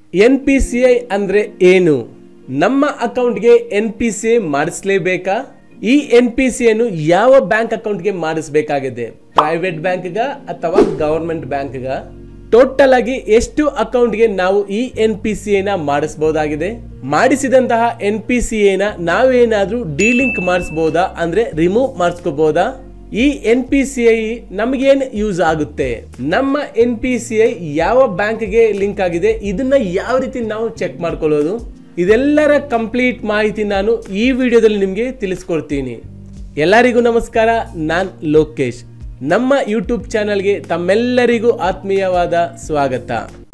NPCI ಅಂದ್ರೆ ಏನು? ನಮ್ಮ ಅಕೌಂಟ್ಗೆ NPCI ಮಾಡಿಸಲೇಬೇಕಾ? ಈ NPCI ಅನ್ನು ಯಾವ ಬ್ಯಾಂಕ್ ಅಕೌಂಟ್ಗೆ ಮಾಡಿಸಬೇಕಾಗಿದೆ? ಪ್ರೈವೇಟ್ ಬ್ಯಾಂಕ್ಗ ಅಥವಾ ಗವರ್ಮೆಂಟ್ ಬ್ಯಾಂಕ್ಗ? ಟೋಟಲ್ ಆಗಿ ಎಷ್ಟು ಅಕೌಂಟ್ಗೆ ನಾವು ಈ NPCI ನ ಮಾಡಿಸಬಹುದಾಗಿದೆ? ಮಾಡಿಸಿದಂತಹ NPCI ನ ನಾವೇನಾದ್ರೂ ಡಿಲಿಂಕ್ ಮಾಡಿಸಬಹುದಾ, ಅಂದ್ರೆ ರಿಮೂವ್ ಮಾಡಿಸ್ಕೋಬಹುದಾ? ಈ NPCI ನಮಗೇನು ಯೂಸ್ ಆಗುತ್ತೆ? ನಮ್ಮ NPCI ಯಾವ ಬ್ಯಾಂಕ್ಗೆ ಲಿಂಕ್ ಆಗಿದೆ, ಇದನ್ನ ಯಾವ ರೀತಿ ನಾವು ಚೆಕ್ ಮಾಡ್ಕೊಳ್ಳೋದು? ಇದೆಲ್ಲರ ಕಂಪ್ಲೀಟ್ ಮಾಹಿತಿ ನಾನು ಈ ವಿಡಿಯೋದಲ್ಲಿ ನಿಮಗೆ ತಿಳಿಸ್ಕೊಡ್ತೀನಿ. ಎಲ್ಲರಿಗೂ ನಮಸ್ಕಾರ, ನಾನ್ ಲೋಕೇಶ್. ನಮ್ಮ ಯೂಟ್ಯೂಬ್ ಚಾನಲ್ಗೆ ತಮ್ಮೆಲ್ಲರಿಗೂ ಆತ್ಮೀಯವಾದ ಸ್ವಾಗತ.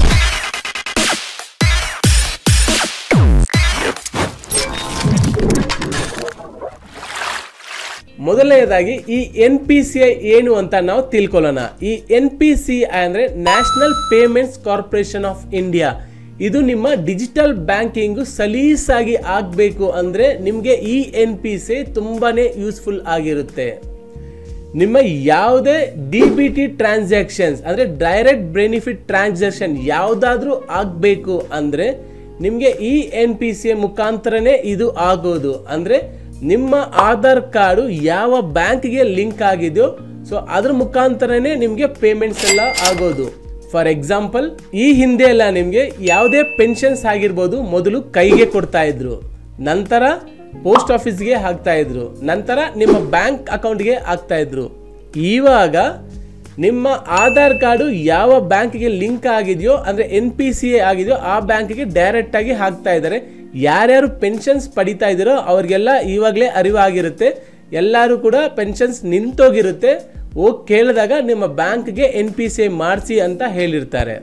ಮೊದಲನೇದಾಗಿ ಈ NPCI ಏನು ಅಂತ ನಾವು ತಿಳ್ಕೊಳ್ಳೋಣ. ಈ NPCI ಅಂದ್ರೆ national payments corporation of India. ಇದು ನಿಮ್ಮ ಡಿಜಿಟಲ್ ಬ್ಯಾಂಕಿಂಗ್ ಸಲೀಸಾಗಿ ಆಗಬೇಕು ಅಂದ್ರೆ ನಿಮಗೆ ಈ NPCI ತುಂಬಾನೇ ಯೂಸ್ಫುಲ್ ಆಗಿರುತ್ತೆ. ನಿಮ್ಮ ಯಾವುದೇ DBT ಟ್ರಾನ್ಸಾಕ್ಷನ್ಸ್ ಅಂದ್ರೆ ಡೈರೆಕ್ಟ್ ಬೆನಿಫಿಟ್ ಟ್ರಾನ್ಸಾಕ್ಷನ್ ಯಾವುದಾದ್ರೂ ಆಗಬೇಕು ಅಂದ್ರೆ ನಿಮಗೆ ಈ NPCI ಮುಖಾಂತರನೇ ಇದು ಆಗೋದು. ಅಂದ್ರೆ ನಿಮ್ಮ ಆಧಾರ್ ಕಾರ್ಡು ಯಾವ ಬ್ಯಾಂಕ್ಗೆ ಲಿಂಕ್ ಆಗಿದೆಯೋ ಸೊ ಅದ್ರ ಮುಖಾಂತರನೇ ನಿಮಗೆ ಪೇಮೆಂಟ್ಸ್ ಎಲ್ಲ ಆಗೋದು. ಫಾರ್ ಎಕ್ಸಾಂಪಲ್, ಈ ಹಿಂದೆ ಎಲ್ಲ ನಿಮಗೆ ಯಾವುದೇ ಪೆನ್ಷನ್ಸ್ ಆಗಿರ್ಬೋದು, ಮೊದಲು ಕೈಗೆ ಕೊಡ್ತಾ ಇದ್ರು, ನಂತರ ಪೋಸ್ಟ್ ಆಫೀಸ್ಗೆ ಹಾಕ್ತಾ ಇದ್ರು, ನಂತರ ನಿಮ್ಮ ಬ್ಯಾಂಕ್ ಅಕೌಂಟ್ಗೆ ಹಾಕ್ತಾ ಇದ್ರು. ಇವಾಗ ನಿಮ್ಮ ಆಧಾರ್ ಕಾರ್ಡು ಯಾವ ಬ್ಯಾಂಕ್ಗೆ ಲಿಂಕ್ ಆಗಿದೆಯೋ ಅಂದ್ರೆ NPCI ಆಗಿದೆಯೋ ಆ ಬ್ಯಾಂಕ್ಗೆ ಡೈರೆಕ್ಟ್ ಆಗಿ ಹಾಕ್ತಾ ಇದ್ದಾರೆ. ಯಾರ್ಯಾರು ಪೆನ್ಷನ್ಸ್ ಪಡಿತಾ ಇದ್ದೀರೋ ಅವ್ರಿಗೆಲ್ಲ ಇವಾಗಲೇ ಅರಿವಾಗಿರುತ್ತೆ. ಎಲ್ಲರೂ ಕೂಡ ಪೆನ್ಷನ್ಸ್ ನಿಂತೋಗಿರುತ್ತೆ. ಹೋಗಿ ಕೇಳಿದಾಗ ನಿಮ್ಮ ಬ್ಯಾಂಕ್ಗೆ NPCI ಮಾಡಿಸಿ ಅಂತ ಹೇಳಿರ್ತಾರೆ.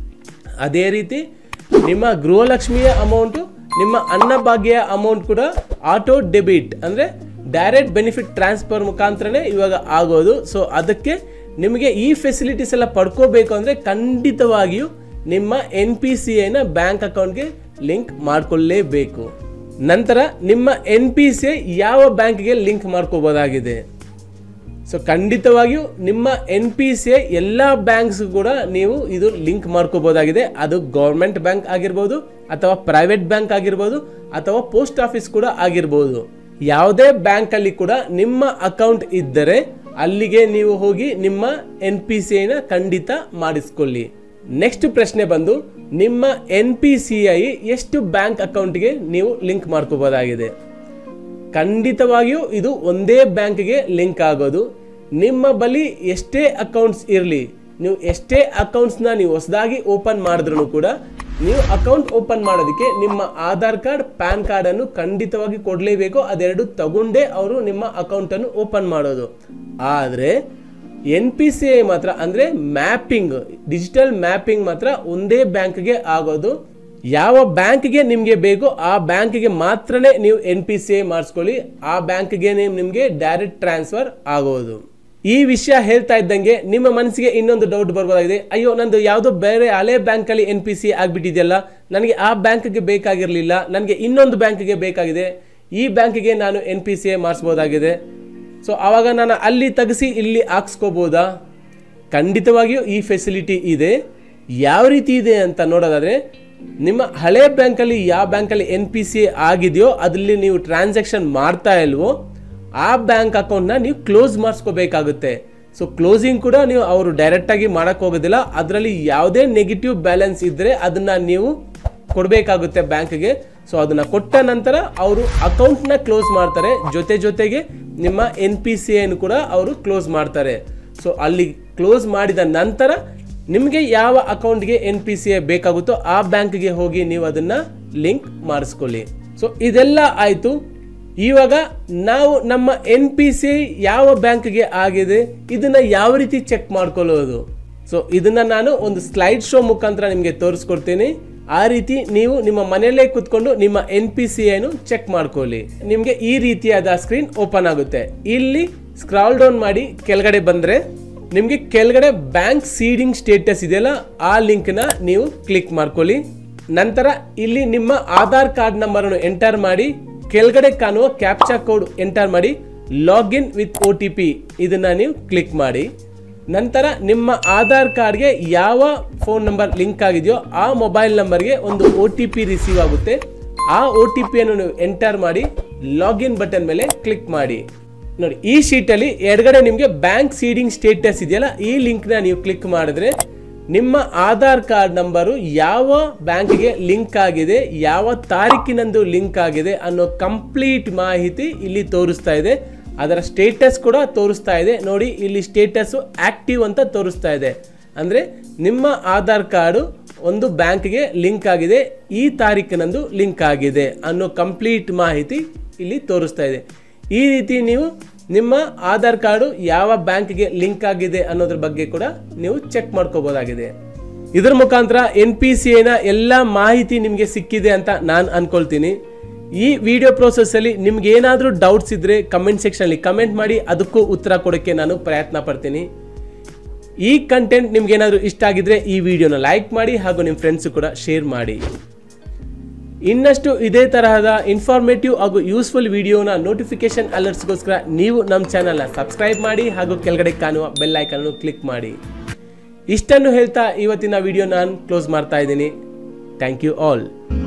ಅದೇ ರೀತಿ ನಿಮ್ಮ ಗೃಹಲಕ್ಷ್ಮಿಯ ಅಮೌಂಟು, ನಿಮ್ಮ ಅನ್ನಭಾಗ್ಯ ಅಮೌಂಟ್ ಕೂಡ ಆಟೋ ಡೆಬಿಟ್ ಅಂದರೆ ಡೈರೆಕ್ಟ್ ಬೆನಿಫಿಟ್ ಟ್ರಾನ್ಸ್ಫರ್ ಮುಖಾಂತರನೇ ಇವಾಗ ಆಗೋದು. ಸೊ ಅದಕ್ಕೆ ನಿಮಗೆ ಈ ಫೆಸಿಲಿಟೀಸ್ ಎಲ್ಲ ಪಡ್ಕೋಬೇಕು ಅಂದರೆ ಖಂಡಿತವಾಗಿಯೂ ನಿಮ್ಮ NPCI ನ ಬ್ಯಾಂಕ್ ಅಕೌಂಟ್ಗೆ ಲಿಂಕ್ ಮಾಡ್ಕೊಳ್ಳೇಬೇಕು. ನಂತರ ನಿಮ್ಮ NPCI ಯಾವ ಬ್ಯಾಂಕ್ಗೆ ಲಿಂಕ್ ಮಾಡ್ಕೋಬಹುದಾಗಿದೆ? ಸೊ ಖಂಡಿತವಾಗಿಯೂ ನಿಮ್ಮ NPCI ಎಲ್ಲ ಬ್ಯಾಂಕ್ಸ್ ಕೂಡ ನೀವು ಇದು ಲಿಂಕ್ ಮಾಡ್ಕೋಬಹುದಾಗಿದೆ. ಅದು ಗೌರ್ಮೆಂಟ್ ಬ್ಯಾಂಕ್ ಆಗಿರ್ಬೋದು, ಅಥವಾ ಪ್ರೈವೇಟ್ ಬ್ಯಾಂಕ್ ಆಗಿರ್ಬೋದು, ಅಥವಾ ಪೋಸ್ಟ್ ಆಫೀಸ್ ಕೂಡ ಆಗಿರ್ಬೋದು. ಯಾವುದೇ ಬ್ಯಾಂಕ್ ಅಲ್ಲಿ ಕೂಡ ನಿಮ್ಮ ಅಕೌಂಟ್ ಇದ್ದರೆ ಅಲ್ಲಿಗೆ ನೀವು ಹೋಗಿ ನಿಮ್ಮ NPCI ನ ಖಂಡಿತ ಮಾಡಿಸ್ಕೊಳ್ಳಿ. ನೆಕ್ಸ್ಟ್ ಪ್ರಶ್ನೆ ಬಂದು, ನಿಮ್ಮ NPCI ಎಷ್ಟು ಬ್ಯಾಂಕ್ ಅಕೌಂಟ್ಗೆ ನೀವು ಲಿಂಕ್ ಮಾಡ್ಕೋಬಹುದಾಗಿದೆ? ಖಂಡಿತವಾಗಿಯೂ ಇದು ಒಂದೇ ಬ್ಯಾಂಕ್ಗೆ ಲಿಂಕ್ ಆಗೋದು. ನಿಮ್ಮ ಬಳಿ ಎಷ್ಟೇ ಅಕೌಂಟ್ಸ್ ಇರಲಿ, ನೀವು ಎಷ್ಟೇ ಅಕೌಂಟ್ಸ್ನ ನೀವು ಹೊಸದಾಗಿ ಓಪನ್ ಮಾಡಿದ್ರು ಕೂಡ ನೀವು ಅಕೌಂಟ್ ಓಪನ್ ಮಾಡೋದಕ್ಕೆ ನಿಮ್ಮ ಆಧಾರ್ ಕಾರ್ಡ್, ಪ್ಯಾನ್ ಕಾರ್ಡ್ ಅನ್ನು ಖಂಡಿತವಾಗಿ ಕೊಡಲೇಬೇಕು. ಅದೆರಡು ತಗೊಂಡೇ ಅವರು ನಿಮ್ಮ ಅಕೌಂಟ್ ಅನ್ನು ಓಪನ್ ಮಾಡೋದು. ಆದರೆ NPCI ಮಾತ್ರ ಅಂದ್ರೆ ಮ್ಯಾಪಿಂಗ್, ಡಿಜಿಟಲ್ ಮ್ಯಾಪಿಂಗ್ ಮಾತ್ರ ಒಂದೇ ಬ್ಯಾಂಕ್ಗೆ ಆಗೋದು. ಯಾವ ಬ್ಯಾಂಕ್ಗೆ ನಿಮಗೆ ಬೇಕೋ ಆ ಬ್ಯಾಂಕ್ಗೆ ಮಾತ್ರನೇ ನೀವು NPCI ಮಾಡಿಸ್ಕೊಳ್ಳಿ. ಆ ಬ್ಯಾಂಕ್ಗೆ ನಿಮಗೆ ಡೈರೆಕ್ಟ್ ಟ್ರಾನ್ಸ್ಫರ್ ಆಗೋದು. ಈ ವಿಷಯ ಹೇಳ್ತಾ ಇದ್ದಂಗೆ ನಿಮ್ಮ ಮನಸ್ಸಿಗೆ ಇನ್ನೊಂದು ಡೌಟ್ ಬರ್ಬೋದಾಗಿದೆ. ಅಯ್ಯೋ, ನಂದು ಯಾವುದೋ ಬೇರೆ ಹಳೆ ಬ್ಯಾಂಕಲ್ಲಿ NPCI ಆಗ್ಬಿಟ್ಟಿದೆಯಲ್ಲ, ನನಗೆ ಆ ಬ್ಯಾಂಕ್ಗೆ ಬೇಕಾಗಿರಲಿಲ್ಲ, ನನಗೆ ಇನ್ನೊಂದು ಬ್ಯಾಂಕ್ಗೆ ಬೇಕಾಗಿದೆ, ಈ ಬ್ಯಾಂಕ್ಗೆ ನಾನು NPCI ಮಾಡಿಸ್ಬೋದಾಗಿದೆ. ಸೊ ಆವಾಗ ನಾನು ಅಲ್ಲಿ ತೆಗೆಸಿ ಇಲ್ಲಿ ಹಾಕ್ಸ್ಕೋಬೋದಾ? ಖಂಡಿತವಾಗಿಯೂ ಈ ಫೆಸಿಲಿಟಿ ಇದೆ. ಯಾವ ರೀತಿ ಇದೆ ಅಂತ ನೋಡೋದಾದರೆ, ನಿಮ್ಮ ಹಳೆ ಬ್ಯಾಂಕಲ್ಲಿ ಯಾವ ಬ್ಯಾಂಕಲ್ಲಿ NPCI ಆಗಿದೆಯೋ ಅದರಲ್ಲಿ ನೀವು ಟ್ರಾನ್ಸಾಕ್ಷನ್ ಮಾಡ್ತಾ ಇಲ್ವೋ ಆ ಬ್ಯಾಂಕ್ ಅಕೌಂಟ್ನ ನೀವು ಕ್ಲೋಸ್ ಮಾಡಿಸ್ಕೋಬೇಕಾಗುತ್ತೆ. ಸೊ ಕ್ಲೋಸಿಂಗ್ ಕೂಡ ನೀವು ಅವರು ಡೈರೆಕ್ಟಾಗಿ ಮಾಡೋಕ್ಕೆ ಹೋಗೋದಿಲ್ಲ. ಅದರಲ್ಲಿ ಯಾವುದೇ ನೆಗೆಟಿವ್ ಬ್ಯಾಲೆನ್ಸ್ ಇದ್ದರೆ ಅದನ್ನು ನೀವು ಕೊಡಬೇಕಾಗುತ್ತೆ ಬ್ಯಾಂಕ್ಗೆ. ಸೊ ಅದನ್ನು ಕೊಟ್ಟ ನಂತರ ಅವರು ಅಕೌಂಟ್ನ ಕ್ಲೋಸ್ ಮಾಡ್ತಾರೆ, ಜೊತೆಗೆ ನಿಮ್ಮ NPCI ಕೂಡ ಅವರು ಕ್ಲೋಸ್ ಮಾಡ್ತಾರೆ. ಸೊ ಅಲ್ಲಿ ಕ್ಲೋಸ್ ಮಾಡಿದ ನಂತರ ನಿಮಗೆ ಯಾವ ಅಕೌಂಟ್ಗೆ NPCI ಬೇಕಾಗುತ್ತೋ ಆ ಬ್ಯಾಂಕ್ಗೆ ಹೋಗಿ ನೀವು ಅದನ್ನು ಲಿಂಕ್ ಮಾಡಿಸ್ಕೊಳ್ಳಿ. ಸೊ ಇದೆಲ್ಲ ಆಯಿತು. ಇವಾಗ ನಾವು ನಮ್ಮ NPCI ಯಾವ ಬ್ಯಾಂಕ್ಗೆ ಆಗಿದೆ ಇದನ್ನ ಯಾವ ರೀತಿ ಚೆಕ್ ಮಾಡ್ಕೊಳ್ಳೋದು? ಸೊ ಇದನ್ನ ನಾನು ಒಂದು ಸ್ಲೈಡ್ ಶೋ ಮುಖಾಂತರ ನಿಮಗೆ ತೋರಿಸ್ಕೊಡ್ತೀನಿ. ಆ ರೀತಿ ನೀವು ನಿಮ್ಮ ಮನೆಯಲ್ಲೇ ಕೂತ್ಕೊಂಡು ನಿಮ್ಮ NPCI ಚೆಕ್ ಮಾಡ್ಕೊಳ್ಳಿ. ನಿಮಗೆ ಈ ರೀತಿಯಾದ ಸ್ಕ್ರೀನ್ ಓಪನ್ ಆಗುತ್ತೆ. ಇಲ್ಲಿ ಸ್ಕ್ರಾಲ್ ಡೌನ್ ಮಾಡಿ ಕೆಳಗಡೆ ಬಂದ್ರೆ ನಿಮಗೆ ಕೆಳಗಡೆ ಬ್ಯಾಂಕ್ ಸೀಡಿಂಗ್ ಸ್ಟೇಟಸ್ ಇದೆಯಲ್ಲ ಆ ಲಿಂಕ್ನ ನೀವು ಕ್ಲಿಕ್ ಮಾಡ್ಕೊಳ್ಳಿ. ನಂತರ ಇಲ್ಲಿ ನಿಮ್ಮ ಆಧಾರ್ ಕಾರ್ಡ್ ನಂಬರ್ ಅನ್ನು ಎಂಟರ್ ಮಾಡಿ ಕೆಳಗಡೆ ಕಾಣುವ ಕ್ಯಾಪ್ಚಾ ಕೋಡ್ ಎಂಟರ್ ಮಾಡಿ ಲಾಗಿನ್ ವಿತ್ OTP ಇದನ್ನ ನೀವು ಕ್ಲಿಕ್ ಮಾಡಿ. ನಂತರ ನಿಮ್ಮ ಆಧಾರ್ ಕಾರ್ಡ್ಗೆ ಯಾವ ಫೋನ್ ನಂಬರ್ ಲಿಂಕ್ ಆಗಿದೆಯೋ ಆ ಮೊಬೈಲ್ ನಂಬರ್ಗೆ ಒಂದು OTP ರಿಸೀವ್ ಆಗುತ್ತೆ. ಆ OTP ಅನ್ನು ನೀವು ಎಂಟರ್ ಮಾಡಿ ಲಾಗಿನ್ ಬಟನ್ ಮೇಲೆ ಕ್ಲಿಕ್ ಮಾಡಿ. ನೋಡಿ, ಈ ಶೀಟಲ್ಲಿ ಎಡಗಡೆ ನಿಮಗೆ ಬ್ಯಾಂಕ್ ಸೀಡಿಂಗ್ ಸ್ಟೇಟಸ್ ಇದೆಯಲ್ಲ, ಈ ಲಿಂಕ್ನ ನೀವು ಕ್ಲಿಕ್ ಮಾಡಿದ್ರೆ ನಿಮ್ಮ ಆಧಾರ್ ಕಾರ್ಡ್ ನಂಬರು ಯಾವ ಬ್ಯಾಂಕ್ಗೆ ಲಿಂಕ್ ಆಗಿದೆ, ಯಾವ ತಾರೀಕಿನಂದು ಲಿಂಕ್ ಆಗಿದೆ ಅನ್ನೋ ಕಂಪ್ಲೀಟ್ ಮಾಹಿತಿ ಇಲ್ಲಿ ತೋರಿಸ್ತಾ ಇದೆ. ಅದರ ಸ್ಟೇಟಸ್ ಕೂಡ ತೋರಿಸ್ತಾ ಇದೆ. ನೋಡಿ, ಇಲ್ಲಿ ಸ್ಟೇಟಸ್ ಆಕ್ಟಿವ್ ಅಂತ ತೋರಿಸ್ತಾ ಇದೆ. ಅಂದರೆ ನಿಮ್ಮ ಆಧಾರ್ ಕಾರ್ಡು ಒಂದು ಬ್ಯಾಂಕ್ಗೆ ಲಿಂಕ್ ಆಗಿದೆ, ಈ ತಾರೀಕಿನಂದು ಲಿಂಕ್ ಆಗಿದೆ ಅನ್ನೋ ಕಂಪ್ಲೀಟ್ ಮಾಹಿತಿ ಇಲ್ಲಿ ತೋರಿಸ್ತಾ ಇದೆ. ಈ ರೀತಿ ನೀವು ನಿಮ್ಮ ಆಧಾರ್ ಕಾರ್ಡು ಯಾವ ಬ್ಯಾಂಕ್ಗೆ ಲಿಂಕ್ ಆಗಿದೆ ಅನ್ನೋದ್ರ ಬಗ್ಗೆ ಕೂಡ ನೀವು ಚೆಕ್ ಮಾಡ್ಕೋಬಹುದಾಗಿದೆ. ಇದರ ಮುಖಾಂತರ NPCI ನ ಎಲ್ಲ ಮಾಹಿತಿ ನಿಮಗೆ ಸಿಕ್ಕಿದೆ ಅಂತ ನಾನು ಅನ್ಕೊಳ್ತೀನಿ. ಈ ವಿಡಿಯೋ ಪ್ರೋಸೆಸ್ ಅಲ್ಲಿ ನಿಮ್ಗೆ ಏನಾದರೂ ಡೌಟ್ಸ್ ಇದ್ರೆ ಕಮೆಂಟ್ ಸೆಕ್ಷನ್ ಅಲ್ಲಿ ಕಮೆಂಟ್ ಮಾಡಿ, ಅದಕ್ಕೂ ಉತ್ತರ ಕೊಡೋಕ್ಕೆ ನಾನು ಪ್ರಯತ್ನ ಪಡ್ತೀನಿ. ಈ ಕಂಟೆಂಟ್ ನಿಮ್ಗೆ ಏನಾದರೂ ಇಷ್ಟ ಆಗಿದ್ರೆ ಈ ವಿಡಿಯೋನ ಲೈಕ್ ಮಾಡಿ ಹಾಗೂ ನಿಮ್ಮ ಫ್ರೆಂಡ್ಸ್ ಕೂಡ ಶೇರ್ ಮಾಡಿ. ಇನ್ನಷ್ಟು ಇದೇ ತರಹದ ಇನ್ಫಾರ್ಮೇಟಿವ್ ಹಾಗೂ ಯೂಸ್ಫುಲ್ ವಿಡಿಯೋನ ನೋಟಿಫಿಕೇಶನ್ ಅಲರ್ಟ್ಸ್ಗೋಸ್ಕರ ನೀವು ನಮ್ಮ ಚಾನಲ್ನ ಸಬ್ಸ್ಕ್ರೈಬ್ ಮಾಡಿ ಹಾಗೂ ಕೆಳಗಡೆ ಕಾಣುವ ಬೆಲ್ ಐಕಾನ್ ಅನ್ನು ಕ್ಲಿಕ್ ಮಾಡಿ. ಇಷ್ಟನ್ನು ಹೇಳ್ತಾ ಇವತ್ತಿನ ವಿಡಿಯೋ ನಾನು ಕ್ಲೋಸ್ ಮಾಡ್ತಾ ಇದ್ದೀನಿ. Thank you all.